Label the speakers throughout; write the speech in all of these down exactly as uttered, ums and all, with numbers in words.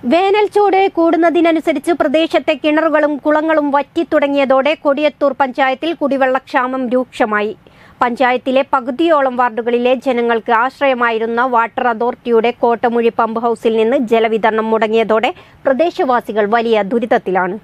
Speaker 1: വേനൽ ചൂട് കൂടുന്നതിനനുസരിച്ച് പ്രദേശത്തെ കിണറുകളും കുളങ്ങളും വറ്റിത്തുടങ്ങിയതോടെ കൊടിയത്തൂർ പഞ്ചായത്തിൽ കുടിവെള്ളക്ഷാമം രൂക്ഷമായി. പഞ്ചായത്തിലെ പകുതിയോളം വാർഡുകളിലെ ജനങ്ങൾക്ക് ആശ്രയമായിരുന്ന വാട്ടർ അതോറിറ്റിയുടെ കോട്ടമുഴി പമ്പ് ഹൌസിൽ നിന്ന് ജലവിതരണം മുടങ്ങിയതോടെ പ്രദേശവാസികൾ വലിയ ദുരിതത്തിലാണ്.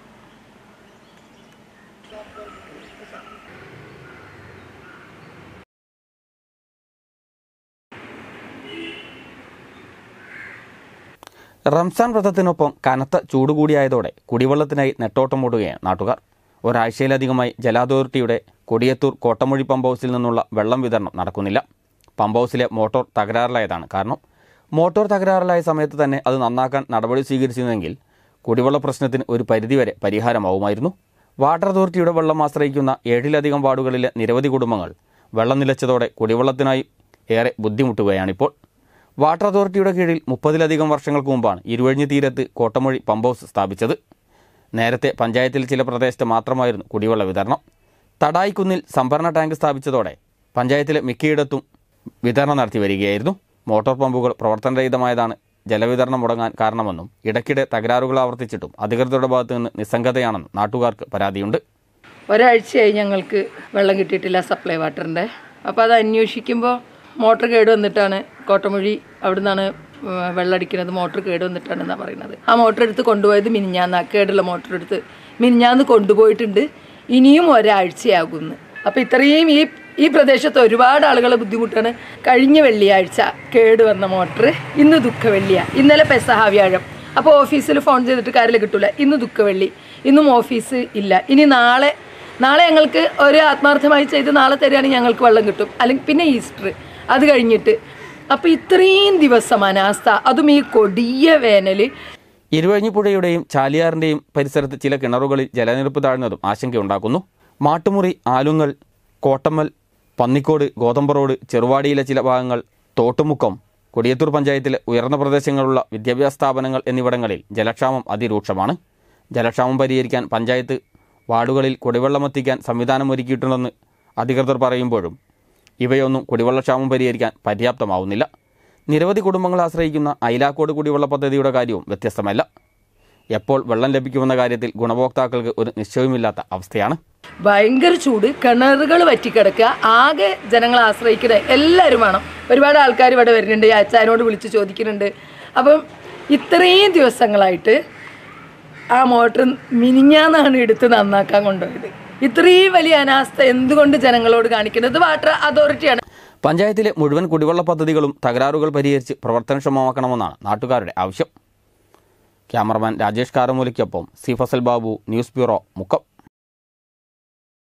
Speaker 2: റംസാൻ വ്രതത്തിനൊപ്പം കനത്ത ചൂട് കൂടിയായതോടെ കുടിവെള്ളത്തിനായി നെട്ടോട്ടമോടുകയാണ് നാട്ടുകാർ. ഒരാഴ്ചയിലധികമായി ജല അതോറിറ്റിയുടെ കൊടിയത്തൂർ കോട്ടമുഴി പമ്പ് ഹൗസിൽ നിന്നുള്ള വെള്ളം വിതരണം നടക്കുന്നില്ല. പമ്പ് ഹൗസിലെ മോട്ടോർ തകരാറിലായതാണ് കാരണം. മോട്ടോർ തകരാറിലായ സമയത്ത് തന്നെ അത് നന്നാക്കാൻ നടപടി സ്വീകരിച്ചിരുന്നെങ്കിൽ കുടിവെള്ള പ്രശ്നത്തിന് ഒരു പരിധിവരെ പരിഹാരമാവുമായിരുന്നു. വാട്ടർ അതോറിറ്റിയുടെ വെള്ളം ആശ്രയിക്കുന്ന ഏഴിലധികം വാർഡുകളിലെ നിരവധി കുടുംബങ്ങൾ വെള്ളം നിലച്ചതോടെ കുടിവെള്ളത്തിനായി ഏറെ ബുദ്ധിമുട്ടുകയാണിപ്പോൾ. വാട്ടർ അതോറിറ്റിയുടെ കീഴിൽ മുപ്പതിലധികം വർഷങ്ങൾക്ക് മുമ്പാണ് ഇരുവഴിഞ്ഞി തീരത്ത് കോട്ടമുഴി പമ്പ് ഹൗസ് സ്ഥാപിച്ചത്. നേരത്തെ പഞ്ചായത്തിൽ ചില പ്രദേശത്ത് മാത്രമായിരുന്നു കുടിവെള്ള വിതരണം. തടായിക്കുന്നിൽ സംഭരണ ടാങ്ക് സ്ഥാപിച്ചതോടെ പഞ്ചായത്തിലെ മിക്കയിടത്തും വിതരണം നടത്തി വരികയായിരുന്നു. മോട്ടോർ പമ്പുകൾ പ്രവർത്തനരഹിതമായതാണ് ജലവിതരണം മുടങ്ങാൻ കാരണമെന്നും ഇടയ്ക്കിടെ തകരാറുകൾ ആവർത്തിച്ചിട്ടും അധികൃതരുടെ ഭാഗത്തു നിന്ന് നിസ്സംഗതയാണെന്നും നാട്ടുകാർക്ക് പരാതിയുണ്ട്.
Speaker 3: ഒരാഴ്ചയായി ഞങ്ങൾക്ക് വെള്ളം കിട്ടിയിട്ടില്ല സപ്ലൈ വാട്ടറിൻ്റെ. അപ്പോൾ അത് അന്വേഷിക്കുമ്പോൾ മോട്ടർ കേട് വന്നിട്ടാണ് കോട്ടമുഴി അവിടെ നിന്നാണ് വെള്ളമടിക്കുന്നത്, മോട്ടർ കേട് വന്നിട്ടാണെന്നാണ് പറയുന്നത്. ആ മോട്ടർ എടുത്ത് കൊണ്ടുപോയത് മിനിഞ്ഞാന്ന്, കേടുള്ള മോട്ടർ എടുത്ത് മിനിഞ്ഞാന്ന് കൊണ്ടുപോയിട്ടുണ്ട്. ഇനിയും ഒരാഴ്ചയാകുന്നു. അപ്പോൾ ഇത്രയും ഈ ഈ പ്രദേശത്ത് ഒരുപാട് ആളുകളെ ബുദ്ധിമുട്ടാണ്. കഴിഞ്ഞ വെള്ളിയാഴ്ച കേട് വന്ന മോട്ടർ ഇന്ന് ദുഃഖവെള്ളിയാണ്, ഇന്നലെ പെസഹ വ്യാഴം. അപ്പോൾ ഓഫീസിൽ ഫോൺ ചെയ്തിട്ട് കാര്യമില്ല, കിട്ടൂല. ഇന്ന് ദുഃഖവെള്ളി, ഇന്നും ഓഫീസ് ഇല്ല. ഇനി നാളെ നാളെ ഞങ്ങൾക്ക് ഒരു ആത്മാർത്ഥമായി ചെയ്ത് നാളെ തരികയാണെങ്കിൽ ഞങ്ങൾക്ക് വെള്ളം കിട്ടും. അല്ലെങ്കിൽ പിന്നെ ഈസ്റ്റർ അത് കഴിഞ്ഞിട്ട്. അപ്പോൾ ഇത്രയും ദിവസം അനാസ്ഥ, അതും ഈ കൊടിയ വേനൽ.
Speaker 2: ഇരുവഴിഞ്ഞിപ്പുഴയുടെയും ചാലിയാറിൻ്റെയും പരിസരത്ത് ചില കിണറുകളിൽ ജലനിരപ്പ് താഴ്ന്നതും ആശങ്കയുണ്ടാക്കുന്നു. മാട്ടുമുറി, ആലുങ്ങൽ, കോട്ടമ്മൽ, പന്നിക്കോട്, ഗോതമ്പ് റോഡ്, ചെറുവാടിയിലെ ചില ഭാഗങ്ങൾ, തോട്ടുമുക്കം, കൊടിയത്തൂർ പഞ്ചായത്തിലെ ഉയർന്ന പ്രദേശങ്ങളുള്ള വിദ്യാഭ്യാസ സ്ഥാപനങ്ങൾ എന്നിവിടങ്ങളിൽ ജലക്ഷാമം അതിരൂക്ഷമാണ്. ജലക്ഷാമം പരിഹരിക്കാൻ പഞ്ചായത്ത് വാർഡുകളിൽ കുടിവെള്ളമെത്തിക്കാൻ സംവിധാനമൊരുക്കിയിട്ടുണ്ടെന്ന് അധികൃതർ പറയുമ്പോഴും ഇവയൊന്നും കുടിവെള്ളക്ഷാമം പരിഹരിക്കാൻ പര്യാപ്തമാവുന്നില്ല. നിരവധി കുടുംബങ്ങൾ ആശ്രയിക്കുന്ന ഐലാക്കോട് കുടിവെള്ള പദ്ധതിയുടെ കാര്യവും വ്യത്യസ്തമല്ല. എപ്പോൾ വെള്ളം ലഭിക്കുമെന്ന കാര്യത്തിൽ ഗുണഭോക്താക്കൾക്ക് ഒരു നിശ്ചയവുമില്ലാത്ത അവസ്ഥയാണ്.
Speaker 3: ഭയങ്കര ചൂട്, കിണറുകൾ വറ്റിക്കിടക്കുക, ആകെ ജനങ്ങൾ ആശ്രയിക്കുന്നത് എല്ലാവരും വേണം. ഒരുപാട് ആൾക്കാർ ഇവിടെ വരുന്നുണ്ട്, അച്ചായനോട് വിളിച്ച് ചോദിക്കുന്നുണ്ട്. അപ്പം ഇത്രയും ദിവസങ്ങളായിട്ട് ആ മോട്ടർ മിനിഞ്ഞാന്നാണ് എടുത്ത് നന്നാക്കാൻ കൊണ്ടുപോയത്. ഇത്രയും വലിയ അനാസ്ഥ എന്തുകൊണ്ട് ജനങ്ങളോട് കാണിക്കുന്നത് വാട്ടർ അതോറിറ്റിയാണ്.
Speaker 2: പഞ്ചായത്തിലെ മുഴുവൻ കുടിവെള്ള പദ്ധതികളും തകരാറുകൾ പരിഹരിച്ച് പ്രവർത്തനക്ഷമമാക്കണമെന്നാണ് നാട്ടുകാരുടെ ആവശ്യം. ക്യാമറമാൻ രാജേഷ് കാരമൂലിക്കൊപ്പം C Fasal Babu, news bureau, Mukkam.